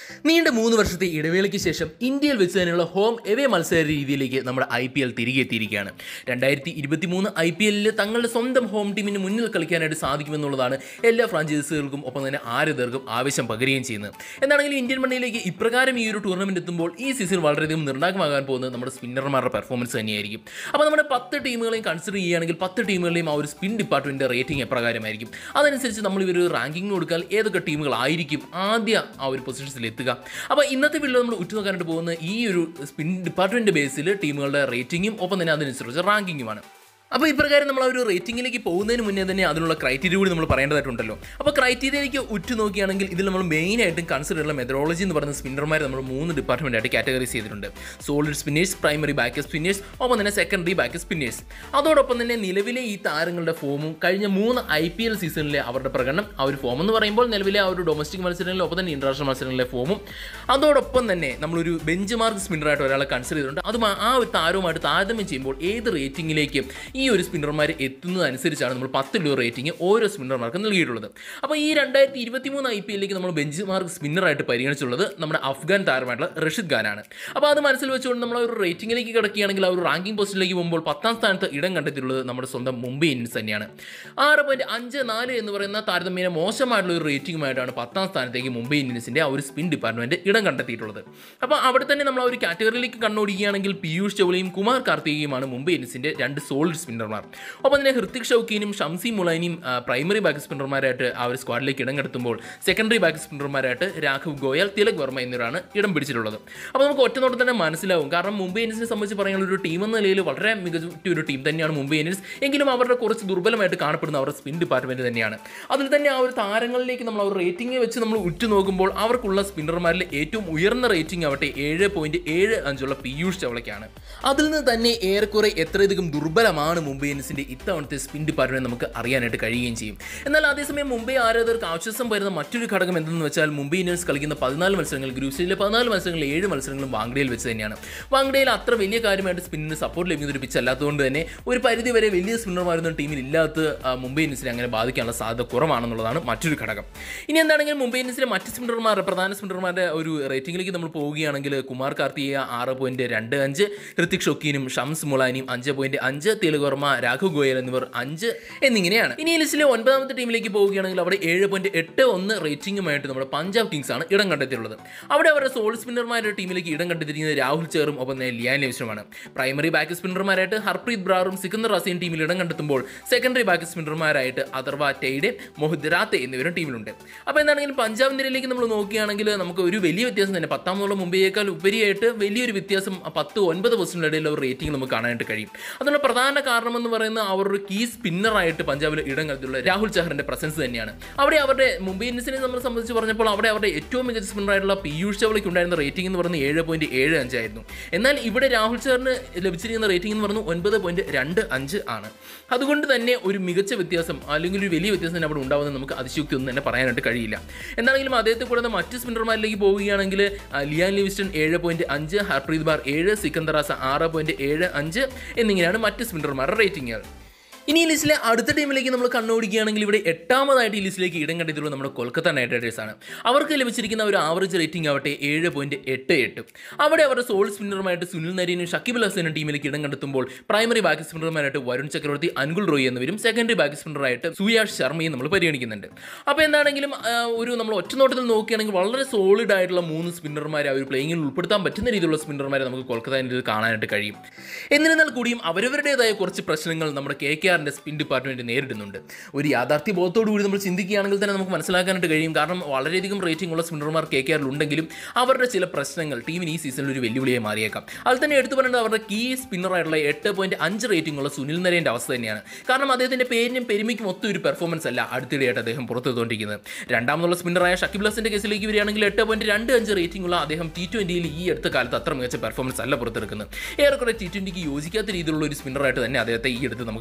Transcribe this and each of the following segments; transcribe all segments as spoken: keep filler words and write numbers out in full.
നീണ്ട മൂന്ന് വർഷത്തെ ഇടവേളയ്ക്ക് ശേഷം ഇന്ത്യയിൽ വെച്ച് തന്നെയുള്ള ഹോം എവേ മത്സര രീതിയിലേക്ക് നമ്മുടെ ഐ പി എൽ തിരികെ എത്തിയിരിക്കുകയാണ്. രണ്ടായിരത്തി ഇരുപത്തി മൂന്ന് ഐ പി എല്ലിൽ തങ്ങളുടെ സ്വന്തം ഹോം ടീമിന് മുന്നിൽ കളിക്കാനായിട്ട് സാധിക്കുമെന്നുള്ളതാണ് എല്ലാ ഫ്രാഞ്ചൈസികൾക്കും ഒപ്പം തന്നെ ആരാധകർക്കും ആവശ്യം പകരുകയും ചെയ്യുന്നത്. എന്താണെങ്കിലും ഇന്ത്യൻ മണ്ണിലേക്ക് ഇപ്രകാരം ഈ ഒരു ടൂർണമെന്റ് എത്തുമ്പോൾ ഈ സീസൺ വളരെയധികം നിർണായകമാകാൻ പോകുന്നത് നമ്മുടെ സ്പിന്നർമാരുടെ പെർഫോമൻസ് തന്നെയായിരിക്കും. അപ്പോൾ നമ്മുടെ പത്ത് ടീമുകളെയും കൺസിഡർ ചെയ്യുകയാണെങ്കിൽ പത്ത് ടീമുകളുടെയും ആ ഒരു സ്പിൻ ഡിപ്പാർട്ട്മെൻറ്റിൻ്റെ റേറ്റിംഗ് എപ്രകാരമായിരിക്കും, അതനുസരിച്ച് നമ്മൾ ഇവർ റാങ്കിങ് കൊടുത്താൽ ഏതൊക്കെ ടീമുകളായിരിക്കും ആദ്യ ആ ഒരു പൊസിഷൻസിൽ എത്തുക. അപ്പോൾ ഇന്നത്തെ വീഡിയോ നമ്മൾ ഉറ്റുനോക്കാനായിട്ട് പോകുന്ന ഈ ഒരു സ്പിൻ ഡിപ്പാർട്ട്മെൻറ്റ് ബേസിൽ ടീമുകളുടെ റേറ്റിംഗും ഒപ്പം തന്നെ അതിനനുസരിച്ച് റാങ്കിങ്ങുമാണ്. അപ്പോൾ ഇപ്രകാരം നമ്മൾ ആ ഒരു റേറ്റിംഗിലേക്ക് പോകുന്നതിന് മുന്നേ തന്നെ അതിനുള്ള ക്രൈറ്റീരിയ കൂടി നമ്മൾ പറയേണ്ടതായിട്ടുണ്ടല്ലോ. അപ്പോൾ ക്രൈറ്റീരിയയിലേക്ക് ഉറ്റു നോക്കുകയാണെങ്കിൽ ഇതിൽ നമ്മൾ മെയിനായിട്ടും കൺസിഡർ ചെയ്യുന്ന മെത്തഡോളജി എന്ന് പറയുന്ന സ്പിന്നർമാർ നമ്മൾ മൂന്ന് ഡിപ്പാർട്ട്മെൻറ്റായിട്ട് കാറ്റഗറൈസ് ചെയ്തിട്ടുണ്ട്. Solid spinners, primary back spinners, ഒപ്പം തന്നെ സെക്കൻഡറി ബാക്ക് സ്പിന്നേഴ്സ്. അതോടൊപ്പം തന്നെ നിലവിലെ ഈ താരങ്ങളുടെ ഫോമും കഴിഞ്ഞ മൂന്ന് ഐ പി എൽ സീസണിലെ അവരുടെ പ്രകടനം, ആ ഒരു ഫോം എന്ന് പറയുമ്പോൾ നിലവിലെ ആ ഒരു ഡൊമസ്റ്റിക് മത്സരങ്ങളിലും ഒപ്പം തന്നെ ഇൻ്റർനാഷണൽ മത്സരങ്ങളിലെ ഫോമും, അതോടൊപ്പം തന്നെ നമ്മളൊരു ബെഞ്ച് മാർക്ക് സ്പിന്നറായിട്ട് ഒരാളെ കൺസിഡർ ചെയ്തിട്ടുണ്ട്. അതും ആ ഒരു താരവുമായിട്ട് താരതമ്യം ചെയ്യുമ്പോൾ ഏത് റേറ്റിംഗിലേക്ക് ഈ ഒരു സ്പിന്നർമാർ എത്തുന്നതനുസരിച്ചാണ് നമ്മൾ പത്ത് രൂപ റേറ്റിംഗ് ഓരോ സ്പിന്നർമാർക്കും നൽകിയിട്ടുള്ളത്. അപ്പോൾ ഈ രണ്ടായിരത്തി ഇരുപത്തി മൂന്ന് ഐ പി എല്ലിലേക്ക് നമ്മൾ ബെഞ്ച് മാർക്ക് സ്പിന്നറായിട്ട് പരിഗണിച്ചുള്ളത് നമ്മുടെ അഫ്ഗാൻ താരമായിട്ടുള്ള റഷീദ് ഖാനാണ്. അപ്പോൾ അത് മനസ്സിൽ വെച്ചുകൊണ്ട് നമ്മൾ ഒരു റേറ്റിംഗിലേക്ക് കിടക്കുകയാണെങ്കിൽ ആ ഒരു റാങ്കിംഗ് പോസ്റ്റിലേക്ക് പോകുമ്പോൾ പത്താം സ്ഥാനത്ത് ഇടം കണ്ടെത്തിയിട്ടുള്ളത് നമ്മുടെ സ്വന്തം മുംബൈ ഇന്ത്യൻസ് തന്നെയാണ്. ആറ് പോയിന്റ് അഞ്ച് നാല് എന്ന് പറയുന്ന താരതമ്യേന മോശമായിട്ടുള്ള ഒരു റേറ്റിംഗുമായിട്ടാണ് പത്താം സ്ഥാനത്തേക്ക് മുംബൈ ഇന്ത്യൻസിൻ്റെ ആ ഒരു സ്പിൻ ഡിപ്പാർട്ട്മെൻറ്റ് ഇടം കണ്ടെത്തിയിട്ടുള്ളത്. അപ്പോൾ അവിടെ തന്നെ നമ്മൾ ആ ഒരു കാറ്റഗറിയിലേക്ക് കണ്ണോടിക്കുകയാണെങ്കിൽ പീയൂഷ് ചൗളയും കുമാർ കാർത്തികയുമാണ് മുംബൈ ഇന്ത്യൻസിൻ്റെ രണ്ട് സോളിഡ് സ്പിന്നർമാർ. ഒപ്പം തന്നെ ഹൃത്തിക് ഷൗക്കീനും ഷംസി മുളൈനിയും പ്രൈമറി ബാക്ക് സ്പിന്നർമാരായിട്ട് ആ ഒരു സ്ക്വാഡിലേക്ക് ഇടം കെടുത്തുമ്പോൾ സെക്കൻഡറി ബാക്ക് സ്പിന്നർമാരായിട്ട് രാഘവ് ഗോയൽ, തിലക് വർമ്മ എന്നിവരാണ് ഇടം പിടിച്ചിട്ടുള്ളത്. അപ്പോൾ നമുക്ക് ഒറ്റനോട്ടം തന്നെ മനസ്സിലാവും. കാരണം മുംബൈ ഇന്ത്യൻസിനെ സംബന്ധിച്ച് പറയാനുള്ള ഒരു ടീം എന്ന നിലയിൽ വളരെ മികച്ച ഒരു ടീം തന്നെയാണ് മുംബൈ ഇന്ത്യൻസ്. എങ്കിലും അവരുടെ കുറച്ച് ദുർബലമായിട്ട് കാണപ്പെടുന്ന അവരുടെ സ്പിൻ ഡിപ്പാർട്ട്മെൻറ്റ് തന്നെയാണ്. അതിൽ തന്നെ ആ ഒരു താരങ്ങളിലേക്ക് നമ്മൾ ആ ഒരു റേറ്റിംഗ് വെച്ച് നമ്മൾ ഉറ്റുനോക്കുമ്പോൾ അവർക്കുള്ള സ്പിന്നർമാരിൽ ഏറ്റവും ഉയർന്ന റേറ്റിംഗ് ആവട്ടെ ഏഴ് പോയിന്റ് ഏഴ് അഞ്ചുള്ള പീയൂഷ് ചൗളയ്ക്കാണ്. അതിൽ നിന്ന് തന്നെ ഏറെക്കുറെ എത്രയധികം ദുർബലമാണ് മുംബൈ ഇന്ത്യൻസിൻ്റെ ഇത്തവണത്തെ സ്പിൻ ഡിപ്പാർട്ട്മെൻറ്റ് നമുക്ക് അറിയാനായിട്ട് കഴിയുകയും ചെയ്യും. എന്നാൽ അതേസമയം മുംബൈ ആരാധകർക്ക് ആശ്വാസം വരുന്ന മറ്റൊരു ഘടകം എന്തെന്ന് വെച്ചാൽ മുംബൈ ഇന്ത്യൻസ് കളിക്കുന്ന പതിനാല് മത്സരങ്ങൾ, ഗ്രൂപ്പ് സ്റ്റേജിലെ പതിനാല് മത്സരങ്ങളിൽ ഏഴ് മത്സരങ്ങളും വാങ്ഡയിൽ വെച്ച് തന്നെയാണ്. വാങ്ഡയിൽ അത്ര വലിയ കാര്യമായിട്ട് സ്പിന്നിന് സപ്പോർട്ട് ലഭിക്കുന്ന ഒരു പിച്ച് അല്ലാത്തതുകൊണ്ട് തന്നെ ഒരു പരിധി വരെ വലിയ സ്പിന്നർമാരൊന്നും ടീമിൽ ഇല്ലാത്ത മുംബൈ ഇന്ത്യൻസിനെ അങ്ങനെ ബാധിക്കാനുള്ള സാധ്യത കുറവാണെന്നുള്ളതാണ് മറ്റൊരു ഘടകം. ഇനി എന്താണെങ്കിലും മുംബൈ ഇന്ത്യൻസിലെ മറ്റ് സ്പിന്നർമാർ, പ്രധാന സ്പിന്നർമാരുടെ ഒരു റേറ്റിംഗിലേക്ക് നമ്മൾ പോവുകയാണെങ്കിൽ കുമാർ കാർത്തിക ആറ് പോയിന്റ് രണ്ട് അഞ്ച്, ഹൃത്തിക് ഷൊക്കീനും ഷംസ് മുളാനിയും അഞ്ച് പോയിന്റ് അഞ്ച്, തിലക് വർമ്മ, രാഘവ് ഗോയൽ എന്നിവർ അഞ്ച് എന്നിങ്ങനെയാണ്. ഇനി ഈ ലിസ്റ്റിലെ ഒൻപതാമത്തെ ടീമിലേക്ക് പോവുകയാണെങ്കിൽ അവിടെ ഏഴ് പോയിന്റ് എട്ട് ഒന്ന് റേറ്റിംഗുമായിട്ട് നമ്മുടെ പഞ്ചാബ് കിങ്സ് ആണ് ഇടം കണ്ടെത്തിയിട്ടുള്ളത്. അവിടെ അവരുടെ സോൾ സ്പിന്നർമാരുടെ ടീമിലേക്ക് ഇടം കണ്ടെത്തിയിരിക്കുന്നത് രാഹുൽ ചേറും ഒപ്പം തന്നെ ലിയാൻ ലിവിസ്റ്ററുമാണ്. പ്രൈമറി ബാക്ക് സ്പിന്നർമാരായിട്ട് ഹർപ്രീത് ബ്രാറും സിക്കന്ദർ റസീൻ ടീമിൽ ഇടം കണ്ടെത്തുമ്പോൾ സെക്കൻഡറി ബാക്ക് സ്പിന്നർമാരായിട്ട് അഥർവ ടെയ്ഡെ, മൊഹദ് രാത്തെ എന്നിവരും ടീമിലുണ്ട്. അപ്പോൾ എന്താണെങ്കിലും പഞ്ചാബ് നിരയിലേക്ക് നമ്മൾ നോക്കുകയാണെങ്കിൽ നമുക്ക് ഒരു വലിയ വ്യത്യാസം തന്നെ പത്താമതുള്ള മുംബൈയേക്കാൾ ഉപരിയായിട്ട് വലിയൊരു വ്യത്യാസം പത്ത് ഒൻപത് പെർസെൻറ്റിടയിൽ ഒരു റേറ്റിംഗ് നമുക്ക് കാണാനായിട്ട് കഴിയും. അതിനുള്ള പ്രധാന കാരണം എന്ന് പറയുന്നത് അവരുടെ കീ സ്പിന്നറായിട്ട് പഞ്ചാബിൽ ഇടം കണ്ടെത്തിയുള്ള രാഹുൽ ചഹറിന്റെ പ്രസൻസ് തന്നെയാണ്. അവിടെ അവരുടെ മുംബൈ ഇന്ത്യൻസിനെ നമ്മൾ സംബന്ധിച്ച് പറഞ്ഞപ്പോൾ അവിടെ അവരുടെ ഏറ്റവും മികച്ച സ്പിന്നറായിട്ടുള്ള പീയൂഷ് ചൗളയ്ക്ക് ഉണ്ടായിരുന്ന റേറ്റിംഗ് എന്ന് പറയുന്നത് ഏഴ് പോയിന്റ് ഏഴ് അഞ്ചായിരുന്നു. എന്നാൽ ഇവിടെ രാഹുൽ ചഹറിന് ലഭിച്ചിരിക്കുന്ന റേറ്റിംഗ് എന്ന് പറയുന്നത് ഒൻപത് പോയിന്റ് രണ്ട് അഞ്ച് ആണ്. അതുകൊണ്ട് തന്നെ ഒരു മികച്ച വ്യത്യാസം അല്ലെങ്കിൽ ഒരു വലിയ വ്യത്യാസം തന്നെ അവിടെ ഉണ്ടാവുന്നത് നമുക്ക് അതിശയോക്തി ഒന്നും തന്നെ പറയാനായിട്ട് കഴിയില്ല. എന്താണെങ്കിലും അദ്ദേഹത്തെ കൂടാതെ മറ്റ് സ്പിന്നർമാരിലേക്ക് പോവുകയാണെങ്കിൽ ലിയാൻ ലിവിസ്റ്റൺ ഏഴ് പോയിന്റ് അഞ്ച്, ഹർപ്രീത് ബാർ ഏഴ്, സിക്കന്ദർ റസ ആറ് പോയിന്റ് ഏഴ് അഞ്ച് എന്നിങ്ങനെയാണ് മറ്റ് സ്പിന്നർമാരുടെ റേറ്റിംഗുകൾ. ഇനി ഈ ലിസ്റ്റിലെ അടുത്ത ടീമിലേക്ക് നമ്മൾ കണ്ണോടിക്കുകയാണെങ്കിൽ ഇവിടെ എട്ടാമതായിട്ട് ഈ ലിസ്റ്റിലേക്ക് ഇടം കണ്ടെത്തിയിട്ടുള്ളത് നമ്മുടെ കൊൽക്കത്ത നൈറ്റ് റൈഡേഴ്സ് ആണ്. അവർക്ക് ലഭിച്ചിരിക്കുന്ന ഒരു ആവറേജ് റേറ്റിംഗ് ആവട്ടെ ഏഴ് പോയിന്റ് എട്ട് എട്ട്. അവിടെ അവരുടെ സോൾ സ്പിന്നറുമായിട്ട് സുനിൽ നരീനും ഷക്കീബ് ഹസനും ടീമിലേക്ക് ഇടം കണ്ടെത്തുമ്പോൾ പ്രൈമറി ബാക്ക് സ്പിന്നർമാരായിട്ട് വരുൺ ചക്രവർത്തി, അൻകുൽ റോയ് എന്നിവരും സെക്കൻഡറി ബാക്ക് സ്പിന്നറായിട്ട് സുയാഷ് ശർമ്മയും നമ്മൾ പരിഗണിക്കുന്നുണ്ട്. അപ്പോൾ എന്താണെങ്കിലും ഒരു നമ്മൾ ഒറ്റനോട്ടത്തിൽ നോക്കുകയാണെങ്കിൽ വളരെ സോളിഡ് ആയിട്ടുള്ള മൂന്ന് സ്പിന്നർമാരെ ആ ഒരു പ്ലേയിങ്ങിൽ ഉൾപ്പെടുത്താൻ പറ്റുന്ന രീതിയിലുള്ള സ്പിന്നർമാരെ നമുക്ക് കൊൽക്കത്തയിൽ കാണാനായിട്ട് കഴിയും. എന്നിരുന്നാൽ കൂടിയും അവരവരുടേതായ കുറച്ച് പ്രശ്നങ്ങൾ നമ്മുടെ കെ കെ സ്പിൻ ഡിപ്പാർട്ട്മെന്റ് നേരിടുന്നുണ്ട്. ഒരു യാഥാർത്ഥ്യ ബോധത്തോടു കൂടി നമ്മൾ ചിന്തിക്കുകയാണെങ്കിൽ തന്നെ നമുക്ക് മനസ്സിലാക്കാനായിട്ട് കഴിയും. കാരണം വളരെയധികം റേറ്റിംഗ് ഉള്ള സ്പിന്നർമാർ കെ കെ ആറിൽ ഉണ്ടെങ്കിലും അവരുടെ ചില പ്രശ്നങ്ങൾ ടീമിന് ഈ സീസണിൽ ഒരു വെല്ലുവിളിയായി മാറിയേക്കാം. അതിൽ തന്നെ എടുത്തു പറയേണ്ടത് അവരുടെ കീ സ്പിന്നറായിട്ടുള്ള എട്ട് പോയിന്റ് അഞ്ച് റേറ്റിംഗ് ഉള്ള സുനിൽ നരേൻ്റെ അവസ്ഥ തന്നെയാണ്. കാരണം അദ്ദേഹത്തിന്റെ പേരിനും പെരുമയ്ക്കും ഒത്തും ഒരു പെർഫോമൻസ് അല്ല അടുത്തിടെയായിട്ട് അദ്ദേഹം പുറത്തെടുത്തുകൊണ്ടിരിക്കുന്നത്. രണ്ടാമതുള്ള സ്പിന്നറായ ഷക്കീബ് ഹസന്റെ കേസിലേക്ക് വരികയാണെങ്കിൽ എട്ട് പോയിന്റ് രണ്ട് അഞ്ച് റേറ്റിംഗ് ഉള്ള അദ്ദേഹം ടി ട്വന്റിയിൽ ഈ അടുത്ത കാലത്ത് അത്ര മികച്ച പെർഫോമൻസ് അല്ല പുറത്തെടുക്കുന്നത്. ഏറെക്കുറെ ടി ട്വന്റിക്ക് യോജിക്കാത്ത രീതിയിലുള്ള ഒരു സ്പിന്നറായിട്ട് തന്നെ അദ്ദേഹത്തെ ഈ അടുത്ത് നമുക്ക് കണക്കാക്കി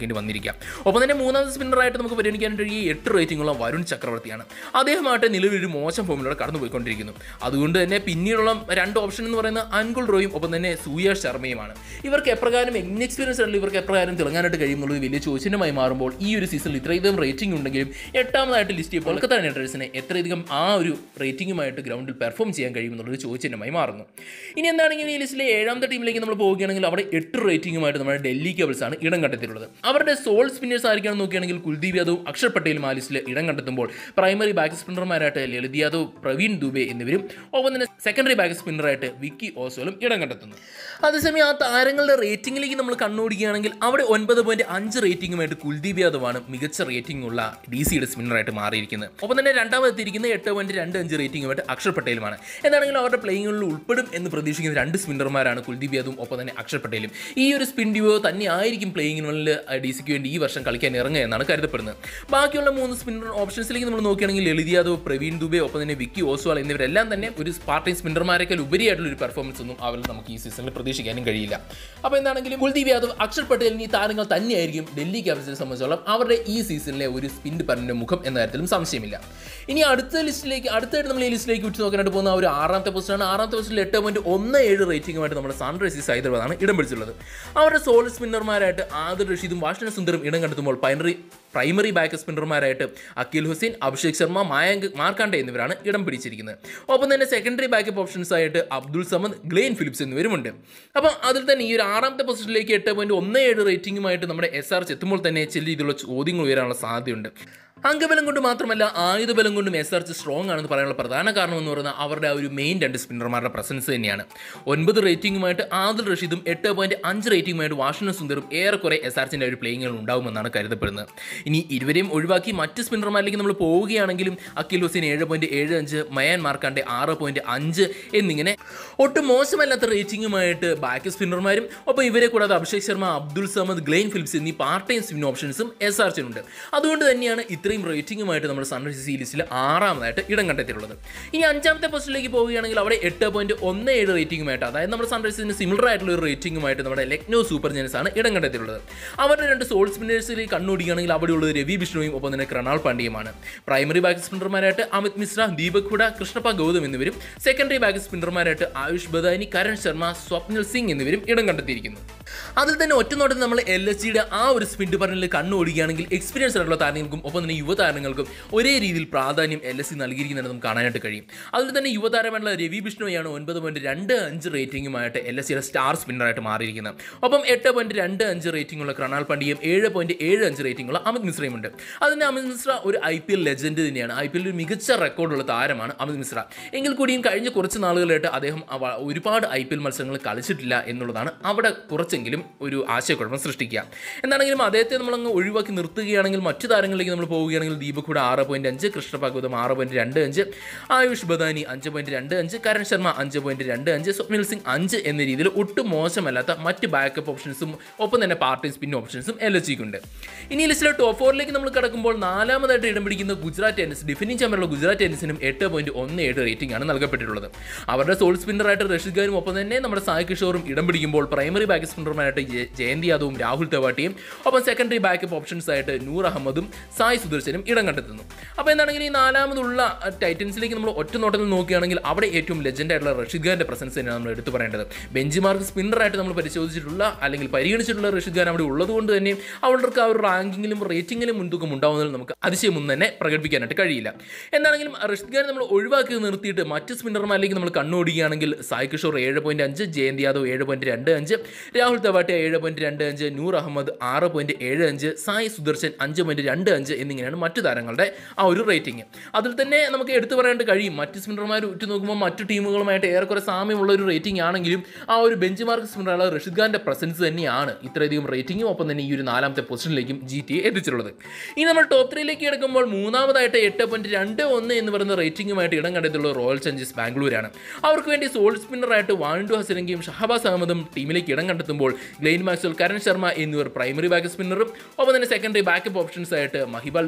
കൊടുക്കേണ്ടി വന്നിരിക്കാം. ഒപ്പം തന്നെ മൂന്നാമത്തെ സ്പിന്നറായിട്ട് നമുക്ക് പരിഗണിക്കാനായിട്ട് ഈ എട്ട് റേറ്റിംഗ് ഉള്ള വരുൺ ചക്രവർത്തിയാണ്. അദ്ദേഹമായിട്ട് നിലവിലൊരു മോശം ഫോമിലൂടെ കടന്നുപോയിക്കൊണ്ടിരിക്കുന്നു. അതുകൊണ്ട് തന്നെ പിന്നീടുള്ള രണ്ട് ഓപ്ഷൻ എന്ന് പറയുന്ന അൻകുൽ റോയും ഒപ്പം തന്നെ സൂയാഷ് ശർമ്മയുമാണ്. ഇവർക്ക് എപ്രകാരം ഇൻഎക്സ്പീരിയൻസ് ആയിട്ടുള്ള ഇവർക്ക് എപ്രകാരം തിളങ്ങാനായിട്ട് കഴിയുന്നുള്ളത് വലിയ ചോദ്യമായി മാറുമ്പോൾ ഈ ഒരു സീസണിൽ ഇത്രയധികം റേറ്റിംഗ് ഉണ്ടെങ്കിലും എട്ടാമതായിട്ട് ലിസ്റ്റ് ചെയ്യുമ്പോൾ കൊൽക്കത്ത നൈറ്റ് റൈഡേഴ്സിനെ എത്രയധികം ആ ഒരു റേറ്റിംഗുമായിട്ട് ഗ്രൗണ്ടിൽ പെർഫോം ചെയ്യാൻ കഴിയുമെന്നുള്ളൊരു ചോദ്യമായി മാറുന്നു. ഇനി എന്താണെങ്കിൽ ഈ ലിസ്റ്റിലെ ഏഴാമത്തെ ടീമിലേക്ക് നമ്മൾ പോവുകയാണെങ്കിൽ അവിടെ എട്ട് റേറ്റിംഗുമായിട്ട് നമ്മുടെ ഡൽഹി ക്യാപിറ്റൽസ് ആണ് ഇടം കണ്ടെത്തിയിട്ടുള്ളത്. അവരുടെ സോൾ സ്പിന്നേഴ്സ് ആയിരിക്കാണെന്ന് നോക്കുകയാണെങ്കിൽ കുൽദീപ് യാദവ്, അക്ഷർ പട്ടേലും ആ ലിസ്റ്റിൽ ഇടം കണ്ടെത്തുമ്പോൾ പ്രൈമറി ബാക്ക് സ്പിന്നർമാരായിട്ട് ലളിത് യാദവ്, പ്രവീൺ ദുബെ എന്നിവരും ഒപ്പം തന്നെ സെക്കൻഡറി ബാക്ക് സ്പിന്നറായിട്ട് വിക്കി ഓസ്വാളും ഇടം കണ്ടെത്തുന്നു. അതേസമയം ആ താരങ്ങളുടെ റേറ്റിംഗിലേക്ക് നമ്മൾ കണ്ണോടിക്കുകയാണെങ്കിൽ അവിടെ ഒൻപത് പോയിന്റ് അഞ്ച് റേറ്റിംഗുമായിട്ട് കുൽദീപ് യാദവാണ് മികച്ച റേറ്റിംഗ് ഉള്ള ഡി സിയുടെ സ്പിന്നറായിട്ട് മാറിയിരിക്കുന്നത്. ഒപ്പം തന്നെ രണ്ടാമതെത്തിയിരിക്കുന്ന എട്ട് പോയിന്റ് രണ്ട് അഞ്ച് റേറ്റിംഗുമായിട്ട് അക്ഷർ പട്ടേലുമാണ്. എന്താണെങ്കിലും അവരുടെ പ്ലേയിങ്ങുകളിൽ ഉൾപ്പെടും എന്ന് പ്രതീക്ഷിക്കുന്ന രണ്ട് സ്പിന്നർമാരാണ് കുൽദീപ് യാദവും ഒപ്പം തന്നെ അക്ഷർ പട്ടേലും. ഈ ഒരു സ്പിൻ ഡ്യുവോ തന്നെ ആയിരിക്കും പ്ലേയിങ്ങുകളിൽ ഡി സിക്ക് വേണ്ടി ഈ വർഷം കളിക്കാൻ ഇറങ്ങുക എന്നാണ് കരുതപ്പെടുന്നത്. ബാക്കിയുള്ള മൂന്ന് സ്പിന്നർ ഓപ്ഷൻസിലേക്ക് നമ്മൾ നോക്കുകയാണെങ്കിൽ ലളിത് യാദവ്, പ്രവീൺ ദുബെ ഒപ്പം തന്നെ വിക്കി ഓസ്വാൾ എന്നിവരെല്ലാം തന്നെ ഒരു പാർട്ട് ടൈം സ്പിന്നർമാരെക്കാൾ ഉപരിയായിട്ടുള്ള ഒരു പെർഫോമൻസ് ഒന്നും അവരിൽ നമുക്ക് ഈ സീസണിൽ പ്രതീക്ഷിക്കാനും കഴിയില്ല. അപ്പോൾ എന്താണെങ്കിലും കുൽദീപ് യാദവ്, അക്ഷർ പട്ടേലിന് ഈ താരങ്ങൾ തന്നെയായിരിക്കും ഡൽഹി ക്യാപിറ്റൽസിനെ സംബന്ധിച്ചോളം അവരുടെ ഈ സീസണിലെ ഒരു സ്പിൻ ഡിപ്പാർട്ട്മെന്റ് മുഖം എന്ന കാര്യത്തിലും സംശയമില്ല. ഇനി അടുത്ത ലിസ്റ്റിലേക്ക് അടുത്തായിട്ട് നമ്മൾ ഈ ലിസ്റ്റിലേക്ക് ഉറ്റു നോക്കാനായിട്ട് പോകുന്ന ഒരു ആറാമത്തെ പോസ്റ്റാണ്. ആറാമത്തെ പോസ്റ്റിൽ എട്ട് പോയിന്റ് ഒന്ന് ഏഴ് റേറ്റിംഗുമായിട്ട് നമ്മുടെ സൺറൈസേഴ്സ് ഹൈദരാബാദാണ് ഇടം പിടിച്ചിട്ടുള്ളത്. അവരുടെ സോൾ സ്പിന്നർമാരായിട്ട് ആദിൽ റഷീദും വാഷിംഗ്ടൺ സുന്ദറും ഇടം കണ്ടെത്തുമ്പോൾ പ്രൈമറി പ്രൈമറി ബാക്ക് സ്പിന്നർമാരായിട്ട് അഖിൽ ഹുസൈൻ, അഭിഷേക് ശർമ്മ, മായങ്ക് മാർക്കാണ്ഡെ എന്നിവരാണ് ഇടം പിടിച്ചിരിക്കുന്നത്. ഒപ്പം തന്നെ സെക്കൻഡറി ബാക്കപ്പ് ഓപ്ഷൻസ് ആയിട്ട് അബ്ദുൾ സമദ്, ഗ്ലെൻ ഫിലിപ്സ് എന്നിവരുമുണ്ട്. അപ്പം അതിൽ തന്നെ ഈ ഒരു ആറാമത്തെ പൊസിഷനിലേക്ക് എട്ട് പോയിന്റ് ഒന്ന് ഏഴ് റേറ്റിംഗുമായിട്ട് നമ്മുടെ എസ് ആർ എത്തുമ്പോൾ തന്നെ ചില രീതിയിലുള്ള ചോദ്യങ്ങൾ ഉയരാനുള്ള സാധ്യതയുണ്ട്. അംഗബലം കൊണ്ട് മാത്രമല്ല ആയുധബലം കൊണ്ടും എസ് ആർ എച്ച് സ്ട്രോങ് ആണെന്ന് പറയാനുള്ള പ്രധാന കാരണം എന്ന് പറയുന്നത് അവരുടെ ആ ഒരു മെയിൻ രണ്ട് സ്പിന്നർമാരുടെ പ്രസൻസ് തന്നെയാണ്. ഒൻപത് റേറ്റിംഗുമായിട്ട് ആദിൽ റഷീദും എട്ട് പോയിന്റ് അഞ്ച് റേറ്റിംഗുമായിട്ട് വാഷിംഗ്ടൺ സുന്ദറും ഏറെക്കുറെ എസ് ആർ എച്ചിൻ്റെ ഒരു പ്ലേയിങ്ങുകൾ ഉണ്ടാകുമെന്നാണ് കരുതപ്പെടുന്നത്. ഇനി ഇരുവരെയും ഒഴിവാക്കി മറ്റ് സ്പിന്നർമാരിലേക്ക് നമ്മൾ പോവുകയാണെങ്കിലും അഖിൽ ഹുസൈൻ ഏഴ് പോയിന്റ് ഏഴ് അഞ്ച്, മയാൻ മാർക്കാണ്ഡെ ആറ് പോയിന്റ് അഞ്ച് എന്നിങ്ങനെ ഒട്ടും മോശമല്ലാത്ത റേറ്റിംഗുമായിട്ട് ബാക്ക് സ്പിന്നർമാരും ഒപ്പം ഇവരെ കൂടാതെ അഭിഷേക് ശർമ്മ, അബ്ദുൾ സമദ്, ഗ്ലെൻ ഫിലിപ്സ് എന്നീ പാർട്ട് ടൈം സ്പിൻ ഓപ്ഷൻസും എസ് ആർ എച്ചിനുണ്ട്. അതുകൊണ്ട് തന്നെയാണ് ഇത്രയും റേറ്റിംഗുമായിട്ട് നമ്മുടെ സൺറൈസേഴ്സ് ഈ ലിസ്റ്റിൽ ആറാമതായിട്ട് ഇടം കണ്ടെത്തിയിട്ടുള്ളത്. ഇനി അഞ്ചാമത്തെ പൊസിഷനിലേക്ക് പോവുകയാണെങ്കിൽ അവിടെ എട്ട് പോയിന്റ് ഒന്ന് ഏഴ് റേറ്റിംഗുമായിട്ട്, അതായത് നമ്മുടെ സൺറൈസേഴ്സിന് സിമിലർ ആയിട്ടുള്ള ഒരു റേറ്റിംഗുമായിട്ട് നമ്മുടെ ലക്നോ സൂപ്പർ ജയൻസ് ആണ് ഇടം കണ്ടെത്തിയിട്ടുള്ളത്. അവരുടെ രണ്ട് സോൾ സ്പിന്നേഴ്സിലേക്ക് കണ്ണോടിക്കുകയാണെങ്കിൽ അവിടെയുള്ളത് രവി ബിഷ്ണോയും ഒപ്പം തന്നെ കൃണാൽ പാണ്ഡ്യയുമാണ്. പ്രൈമറി ബാക്ക് സ്പിന്നർമാരായിട്ട് അമിത് മിശ്ര, ദീപക് ഹുഡ, കൃഷ്ണപ്പ ഗൗതം എന്നിവരും സെക്കൻഡറി ബാക്ക് സ്പിന്നർമാരായിട്ട് ആയുഷ് ബദാനി, കരൺ ശർമ്മ, സ്വപ്നിൽ സിംഗ് എന്നിവരും ഇടം കണ്ടെത്തിയിരിക്കുന്നു. അതിൽ തന്നെ ഒറ്റനോട്ടത്തിൽ നമ്മൾ എൽ എസ് ജിയുടെ ആ ഒരു സ്പിൻ ഡിപ്പാർട്ട്മെന്റിൽ കണ്ണോടുകയാണെങ്കിൽ എക്സ്പീരിയൻസ് ആയിട്ടുള്ള താരങ്ങൾക്കും ഒപ്പം തന്നെ യുവതാരങ്ങൾക്കും ഒരേ രീതിയിൽ പ്രാധാന്യം എൽ എസ് സി നൽകിയിരിക്കുന്നത് നമുക്ക് കാണാനായിട്ട് കഴിയും. അതിൽ തന്നെ യുവതാരമായിട്ടുള്ള രവി ബിഷ്ണോയാണ് ഒൻപത് പോയിന്റ് രണ്ട് അഞ്ച് റേറ്റിംഗുമായിട്ട് എൽ എസ് സിയുടെ സ്റ്റാർ സ്പിന്നറായിട്ട് മാറിയിരിക്കുന്നത്. ഒപ്പം എട്ട് പോയിന്റ് രണ്ട് അഞ്ച് റേറ്റിംഗുള്ള കൃണാൽ പാണ്ഡ്യയും ഏഴ് പോയിന്റ് ഏഴ് അഞ്ച് റേറ്റിംഗുള്ള അമിത് മിശ്രയും ഉണ്ട്. അതിന് അമിത് മിശ്ര ഒരു ഐ പി എൽ ലെജൻഡ് തന്നെയാണ്. ഐ പി എല്ലിൽ ഒരു മികച്ച റെക്കോർഡുള്ള താരമാണ് അമിത് മിശ്ര. എങ്കിൽ കൂടിയും കഴിഞ്ഞ കുറച്ച് നാളുകളായിട്ട് അദ്ദേഹം ഒരുപാട് ഐ പി എൽ മത്സരങ്ങൾ കളിച്ചിട്ടില്ല എന്നുള്ളതാണ് അവിടെ കുറച്ചെങ്കിലും ഒരു ആശയക്കുഴപ്പം സൃഷ്ടിക്കുക. എന്താണെങ്കിലും അദ്ദേഹത്തെ നമ്മളങ്ങ് ഒഴിവാക്കി നിർത്തുകയാണെങ്കിൽ മറ്റു താരങ്ങളിലേക്ക് നമ്മൾ പോവുകയാണെങ്കിൽ ദീപക് ഹുഡ ആറ് പോയിന്റ് അഞ്ച്, കൃഷ്ണപ്പ ഗൗതം ആറ് പോയിന്റ് രണ്ട് അഞ്ച്, ആയുഷ് ബദാനി അഞ്ച് പോയിന്റ് രണ്ട് അഞ്ച്, കരൺ ശർമ്മ അഞ്ച് പോയിന്റ് രണ്ട് അഞ്ച്, സ്വപ്നിൽ സിംഗ് അഞ്ച് എന്ന രീതിയിൽ ഒട്ടും മോശമല്ലാത്ത മറ്റ് ബാക്കപ്പ് ഓപ്ഷൻസും ഒപ്പം തന്നെ പാർട്ട് ടൈം സ്പിൻ ഓപ്ഷൻസും എൽ എച്ച് ജിക്കുണ്ട്. ഇനി ലിസ്റ്റിലെ ടോപ്പ് ഫോറിലേക്ക് നമ്മൾ കടക്കുമ്പോൾ നാലാമതായിട്ട് ഇടം പിടിക്കുന്ന ഗുജറാത്ത് ടൈറ്റൻസ്, ഡിഫൻഡിംഗ് ചാമ്പ്യനുള്ള ഗുജറാത്ത് ടൈറ്റൻസിനും എട്ട് പോയിന്റ് ഒന്ന് ഏഴ് റേറ്റിംഗ് ആണ് നൽകപ്പെട്ടിട്ടുള്ളത്. അവരുടെ സോൾ സ്പിന്നറായിട്ട് റഷീദ് ഖാനും ഒപ്പം തന്നെ നമ്മുടെ സായ് കിഷോറും ഇടം പിടിക്കുമ്പോൾ പ്രൈമറി ബാക്ക് സ്പിന്നർമാരായിട്ട് ജയന്തി യാദവും രാഹുൽ തെവാട്ടിയും ഒപ്പം സെക്കൻഡറി ബാക്കപ്പ് ഓപ്ഷൻസ് ആയിട്ട് നൂർ അഹമ്മദും സായ് സുദർശനും ഇടം കണ്ടെത്തുന്നു. അപ്പോൾ എന്താണെങ്കിൽ ഈ നാലാമതുള്ള ടൈറ്റൻസിലേക്ക് നമ്മൾ ഒറ്റ നോട്ടത്തിൽ നോക്കുകയാണെങ്കിൽ അവിടെ ഏറ്റവും ലെജൻഡ് ആയിട്ടുള്ള റഷീദ് ഖാന്റെ പ്രസൻസ് തന്നെയാണ് നമ്മൾ എടുത്തു പറയേണ്ടത്. ബെഞ്ച് മാർക്ക് സ്പിന്നറായിട്ട് നമ്മൾ പരിശോധിച്ചിട്ടുള്ള അല്ലെങ്കിൽ പരിഗണിച്ചിട്ടുള്ള റഷീദ് ഖാൻ അവിടെ ഉള്ളതുകൊണ്ട് തന്നെ അവർക്ക് ആ ഒരു റാങ്കിങ്ങിലും റേറ്റിംഗിലും മുൻതൂക്കം ഉണ്ടാവുന്നതിൽ നമുക്ക് അതിശയമൊന്നും തന്നെ പ്രകടിപ്പിക്കാനായിട്ട് കഴിയില്ല. എന്താണെങ്കിലും റഷീദ് ഖാൻ നമ്മൾ ഒഴിവാക്കി നിർത്തിയിട്ട് മറ്റ് സ്പിന്നർമാരിലേക്ക് നമ്മൾ കണ്ണോടുകയാണെങ്കിൽ സായ് കിഷോർ ഏഴ് പോയിന്റ് അഞ്ച്, ജയന്ത് യാദവ് ഏഴ് പോയിന്റ് രണ്ട് അഞ്ച്, രാഹുൽ തെവാട്ടിയ ഏഴ് പോയിന്റ് രണ്ട് അഞ്ച്, നൂർ അഹമ്മദ് ആറ് പോയിന്റ് ഏഴ് അഞ്ച്, സായ് സുദർശൻ അഞ്ച് പോയിന്റ് രണ്ട് അഞ്ച് എന്നിങ്ങനെയാണ് മറ്റു താരങ്ങളുടെ ആ ഒരു റേറ്റിംഗ്. അതിൽ തന്നെ നമുക്ക് എടുത്തു പറയാനായിട്ട് കഴിയും മറ്റ് സ്പിന്നർമാർ ഉറ്റു നോക്കുമ്പോൾ മറ്റു ടീമുകളുമായിട്ട് ഏറെക്കുറെ സാമ്യമുള്ള ഒരു റേറ്റിംഗ് ആണെങ്കിലും ആ ഒരു ബെഞ്ച് മാർക്ക് സ്പിന്നറായ റഷീദ് ഖാന്റെ പ്രസൻസ് തന്നെയാണ് ഇത്രയധികം റേറ്റിംഗും ഒപ്പം തന്നെ ഈ ഒരു നാലാമത്തെ പൊസിഷനിലേക്കും ജി ടി എത്തിച്ചിട്ടുള്ളത്. ഇനി നമ്മൾ ടോപ്പ് ത്രീയിലേക്ക് കിടക്കുമ്പോൾ മൂന്നാമതായിട്ട് എട്ട് പോയിന്റ് രണ്ട് ഒന്ന് എന്ന് പറയുന്ന റേറ്റിംഗുമായിട്ട് ഇടം കണ്ടെത്തിയുള്ള റോയൽ ചലഞ്ചേഴ്സ് ബാംഗ്ലൂരാണ്. അവർക്ക് വേണ്ടി സോൾ സ്പിന്നറായിട്ട് വാൻഡു ഹസരംഗയും ഷഹബാസ് അഹമ്മദും ടീമിലേക്ക് ഇടം കണ്ടെത്തുമ്പോൾ ഗ്ലെൻ മാക്സ്വൽ, കരൺ ശർമ്മ എന്നിവർ പ്രൈമറി ബാക്ക് സ്പിന്നറും ഒപ്പം തന്നെ സെക്കൻഡറി ബാക്കപ്പ് ഓപ്ഷൻസ് ആയിട്ട് മഹിബൽ ലോക,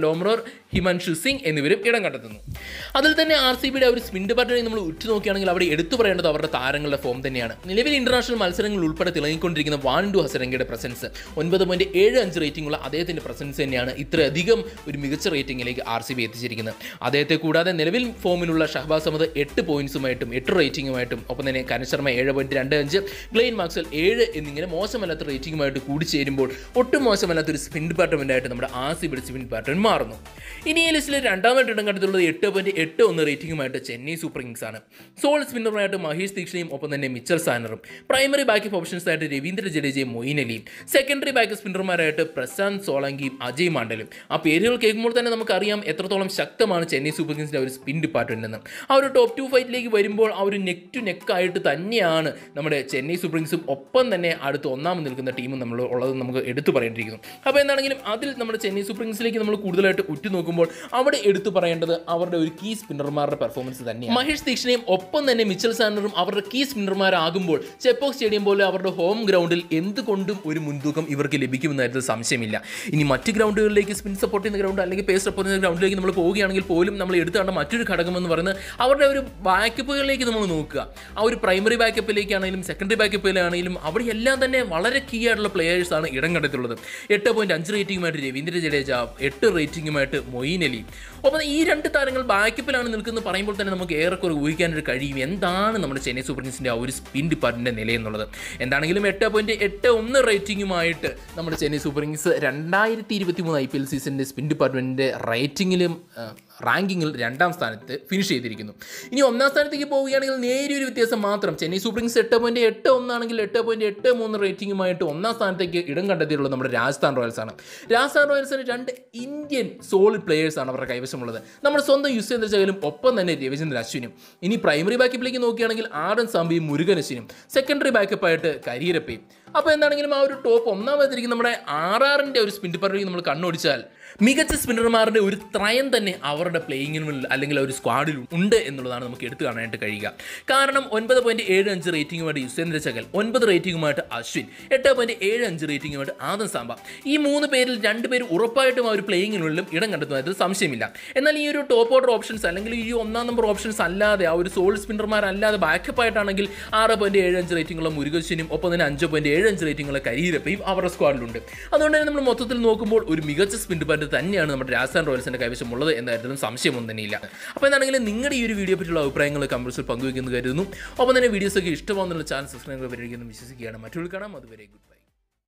ലോംറോർ, ഹിമാൻഷു സിംഗ് എന്നിവരും ഇടം കണ്ടെത്തുന്നു. അതിൽ തന്നെ ആർ സി ബിയുടെ ഒരു സ്പിൻ ഡിപ്പാർട്ട്മെന്റ് നമ്മൾ ഉറ്റുനോക്കുകയാണെങ്കിൽ അവിടെ എടുത്തു പറയേണ്ടത് അവരുടെ താരങ്ങളുടെ ഫോം തന്നെയാണ്. നിലവിൽ ഇന്റർനാഷണൽ മത്സരങ്ങൾ ഉൾപ്പെടെ തിളങ്ങിക്കൊണ്ടിരിക്കുന്ന വാൻഡു ഹസരംഗയുടെ പ്രസൻസ്, ഒൻപത് പോയിന്റ് ഏഴ് അഞ്ച് റേറ്റിംഗ് ഉള്ള അദ്ദേഹത്തിന്റെ പ്രസൻസ് തന്നെയാണ് ഇത്രയധികം ഒരു മികച്ച റേറ്റിംഗിലേക്ക് ആർ സി ബി എത്തിച്ചിരിക്കുന്നത്. അദ്ദേഹത്തെ കൂടാതെ നിലവിൽ ഫോമിലുള്ള ഷഹബാസ് അഹമ്മദ് എട്ട് പോയിന്റ്സുമായിട്ടും എട്ട് റേറ്റിംഗുമായിട്ടും ഒപ്പം തന്നെ കരൺ ശർമ്മ ഏഴ് പോയിന്റ് രണ്ട് അഞ്ച്, ഗ്ലെയിൻ മാക്സ്വൽ ഏഴ് എന്നിങ്ങനെ മോശമല്ലാത്ത റേറ്റിംഗുമായിട്ട് കൂടിച്ചേരുമ്പോൾ ഒട്ടും മോശമല്ലാത്ത ഒരു സ്പിൻ ഡിപ്പാർട്ട്മെന്റ് ആയിട്ട് നമ്മുടെ ആർ സി ബിയുടെ സ്പിൻ ഡിപ്പാർട്ട്മെന്റ് മാറുന്നു. ഇനി ഈ ലിസ്റ്റിൽ രണ്ടാമത്തെ ഇടം കണ്ടെത്തുള്ളത് എട്ട് പോയിന്റ് എട്ട് ഒന്ന് റേറ്റിംഗുമായിട്ട് ചെന്നൈ സൂപ്പർ കിങ്സ് ആണ്. സോൾ സ്പിന്നറുമായിട്ട് മഹേഷ് ദീക്ഷണയും ഒപ്പം തന്നെ മിച്ചൽ സാനറും, പ്രൈമറി ബാക്കപ്പ് ഓപ്ഷൻസ് ആയിട്ട് രവീന്ദ്ര ജഡേജയും മൊയിൻ അലിയും, സെക്കൻഡറി ബാക്ക് സ്പിന്നർമാരായിട്ട് പ്രശാന്ത് സോളങ്കിയും അജയ് മാണ്ഡലും. ആ പേരുകൾ കേൾക്കുമ്പോൾ തന്നെ നമുക്കറിയാം എത്രത്തോളം ശക്തമാണ് ചെന്നൈ സൂപ്പർ കിങ്സിന്റെ ഒരു സ്പിൻ ഡിപ്പാർട്ട്മെന്റ് എന്ന്. ആ ഒരു ടോപ്പ് ടു ഫൈറ്റിലേക്ക് വരുമ്പോൾ ആ ഒരു നെക്ക് ടു നെക്ക് ആയിട്ട് തന്നെയാണ് നമ്മുടെ ചെന്നൈ സൂപ്പർ കിങ്സും ഒപ്പം തന്നെ അടുത്ത് ഒന്നാമത് നിൽക്കുന്ന ടീമും നമ്മൾ ഉള്ളത് നമുക്ക് എടുത്തു പറയേണ്ടിയിരിക്കുന്നു. അപ്പോൾ എന്താണെങ്കിലും അതിൽ നമ്മുടെ ചെന്നൈ സൂപ്പർ കിങ്സിലേക്ക് നമ്മൾ കൂടുതലായിട്ട് ഉറ്റുനോക്കുമ്പോൾ അവിടെ എടുത്തു പറയേണ്ടത് അവരുടെ ഒരു കീ സ്പിന്നർമാരുടെ പെർഫോമൻസ് തന്നെയാണ്. മഹേഷ് ദീക്ഷണയും ഒപ്പം തന്നെ മിച്ചൽ സാനറും അവരുടെ കീ സ്പിന്നർമാരാകുമ്പോൾ ചെപ്പോക്ക് സ്റ്റേഡിയം പോലെ അവരുടെ ഹോം ഗ്രൗണ്ടിൽ എന്തുകൊണ്ടും ഒരു മുൻതൂക്കം ഇവർക്ക് ലഭിക്കുമെന്നായിരുന്നു സംശയമില്ല. ഇനി മറ്റ് ഗ്രൗണ്ടുകളിലേക്ക് സ്പിൻ സപ്പോർട്ട് ചെയ്യുന്ന ഗ്രൗണ്ട് അല്ലെങ്കിൽ പേസ് സപ്പോർട്ട് ചെയ്യുന്ന ഗ്രൗണ്ടിലേക്ക് നമ്മൾ പോവുകയാണെങ്കിൽ പോലും നമ്മൾ എടുത്തുകൊണ്ട് മറ്റൊരു ഘടകം എന്ന് പറയുന്നത് അവരുടെ ഒരു ബാക്കപ്പുകളിലേക്ക് നമ്മൾ നോക്കുക. ആ ഒരു പ്രൈമറി ബാക്കപ്പിലേക്കാണെങ്കിലും സെക്കൻഡറി ബാക്കപ്പിലാണെങ്കിലും അവിടെ എല്ലാം തന്നെ വളരെ കീ ആയിട്ടുള്ള പ്ലെയേഴ്സാണ് ഇടം കണ്ടെത്തുള്ളത്. എട്ട് പോയിന്റ് അഞ്ച് റേറ്റിംഗുമായിട്ട് രവീന്ദ്ര ജഡേജ, എട്ട് റേറ്റിംഗുമായിട്ട് മൊയിൻ അലി. ഒപ്പം ഈ രണ്ട് താരങ്ങൾ ബാക്കപ്പിലാണ് നിൽക്കുന്നത് പറയുമ്പോൾ തന്നെ നമുക്ക് ഏറെക്കുറെ ഊഹിക്കാനൊരു കഴിയും എന്താണ് നമ്മുടെ ചെന്നൈ സൂപ്പർ കിങ്സിൻ്റെ ആ ഒരു സ്പിൻ ഡിപ്പാർട്ട്മെൻറ്റിൻ്റെ നിലയെന്നുള്ളത്. എന്താണെങ്കിലും എട്ട് പോയിന്റ് എട്ട് ഒന്ന് റേറ്റിംഗുമായിട്ട് നമ്മുടെ ചെന്നൈ സൂപ്പർ കിങ്സ് രണ്ടായിരത്തി ഇരുപത്തി മൂന്ന് ഐ പി എൽ സീസണിൻ്റെ സ്പിൻ ഡിപ്പാർട്ട്മെൻറ്റിൻ്റെ റേറ്റിംഗിലും റാങ്കിങ്ങിൽ രണ്ടാം സ്ഥാനത്ത് ഫിനിഷ് ചെയ്തിരിക്കുന്നു. ഇനി ഒന്നാം സ്ഥാനത്തേക്ക് പോവുകയാണെങ്കിൽ നേരിയൊരു വ്യത്യാസം മാത്രം. ചെന്നൈ സൂപ്പർ കിങ്സ് എട്ട് പോയിന്റ് എട്ട് ഒന്നാണെങ്കിൽ എട്ട് പോയിന്റ് എട്ട് മൂന്ന് റേറ്റിംഗുമായിട്ട് ഒന്നാം സ്ഥാനത്തേക്ക് ഇടം കണ്ടെത്തിയിട്ടുള്ളത് നമ്മുടെ രാജസ്ഥാൻ റോയൽസ് ആണ്. രാജസ്ഥാൻ റോയൽസിന് രണ്ട് ഇന്ത്യൻ സോളിഡ് പ്ലേയേഴ്സാണ് അവരുടെ കൈവശമുള്ളത്. നമ്മുടെ സ്വന്തം യുസ്വേന്ദ്ര ചഹലും ഒപ്പം തന്നെ രവിചന്ദ്രൻ അശ്വിനും. ഇനി പ്രൈമറി ബാക്കപ്പിലേക്ക് നോക്കുകയാണെങ്കിൽ ആർ എൻ സാംബിയും മുരുകൻ അശ്വിനും, സെക്കൻഡറി ബാക്കപ്പായിട്ട് കരിയരപ്പയും. അപ്പോൾ എന്താണെങ്കിലും ആ ഒരു ടോപ്പ് ഒന്നാമതിരിക്കും നമ്മുടെ ആർ ആറിൻ്റെ ഒരു സ്പിൻ ഡിപ്പാർട്ട്മെന്റ് നമ്മൾ കണ്ണോടിച്ചാൽ മികച്ച സ്പിന്നർമാരുടെ ഒരു ത്രയം തന്നെ അവരുടെ പ്ലേയിങ്ങിനുള്ളിൽ അല്ലെങ്കിൽ ഒരു സ്ക്വാഡിൽ ഉണ്ട് എന്നുള്ളതാണ് നമുക്ക് എടുത്തു കാണാനായിട്ട് കഴിയുക. കാരണം ഒൻപത് പോയിന്റ് ഏഴ് അഞ്ച് റേറ്റിംഗുമായിട്ട് യുസ്വേന്ദ്ര ചഹൽ, ഒൻപത് റേറ്റിംഗുമായിട്ട് അശ്വിൻ, എട്ട് പോയിന്റ് ഏഴ് അഞ്ച് റേറ്റിംഗുമായിട്ട് ആദം സാംബ. ഈ മൂന്ന് പേരിൽ രണ്ടുപേരും ഉറപ്പായിട്ടും ആ ഒരു പ്ലേയിങ്ങിനുള്ളിലും ഇടം കണ്ടെത്തുന്നതായിട്ട് സംശയമില്ല. എന്നാൽ ഈ ഒരു ടോപ്പ് ഓർഡർ ഓപ്ഷൻസ് അല്ലെങ്കിൽ ഈ ഒന്നാം നമ്പർ ഓപ്ഷൻസ് അല്ലാതെ ആ ഒരു സോൾ സ്പിന്നർമാരല്ലാതെ ബാക്കപ്പായിട്ടാണെങ്കിൽ ആറ് പോയിന്റ് ഏഴ് അഞ്ച് റേറ്റിംഗുള്ള മുരുകശ്വനും ഒപ്പം തന്നെ അഞ്ച് പോയിന്റ് ഏഴ് അഞ്ച് റേറ്റിംഗുള്ള കരിയിരപ്പയും അവരുടെ സ്ക്വാഡിലുണ്ട്. അതുകൊണ്ട് തന്നെ നമ്മൾ മൊത്തത്തിൽ നോക്കുമ്പോൾ ഒരു മികച്ച സ്പിൻ ഡിപ്പാർട്ട്മെന്റ് തന്നെയാണ് നമ്മുടെ രാജസ്ഥാൻ റോയൽസിന്റെ കൈവശമുള്ളത് എന്ന കാര്യത്തിലും സംശയമൊന്നും തന്നെയില്ല. അപ്പോൾ എന്താണെങ്കിലും നിങ്ങളുടെ ഈ ഒരു വീഡിയോ പറ്റിയുള്ള അഭിപ്രായങ്ങൾ കമന്റ്സിൽ പങ്കുവയ്ക്കുന്നു കരുതുന്നു. ഒപ്പം തന്നെ വീഡിയോസൊക്കെ ഇഷ്ടമാകുന്നുള്ള ചാനൽ സബ്സ്ക്രൈബ് പരിഗണിക്കുന്നു വിശ്വസിക്കുകയാണ്. മറ്റൊരു കാണാം. അതുവരെ ഗുഡ് ബൈ.